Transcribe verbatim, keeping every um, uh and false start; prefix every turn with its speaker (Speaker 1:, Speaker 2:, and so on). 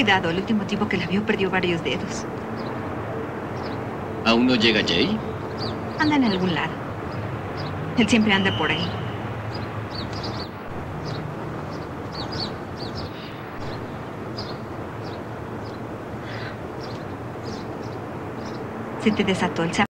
Speaker 1: cuidado. El último tipo que la vio perdió varios dedos.
Speaker 2: ¿Aún no llega Jay?
Speaker 1: Anda en algún lado. Él siempre anda por ahí. Se te desató el zapato.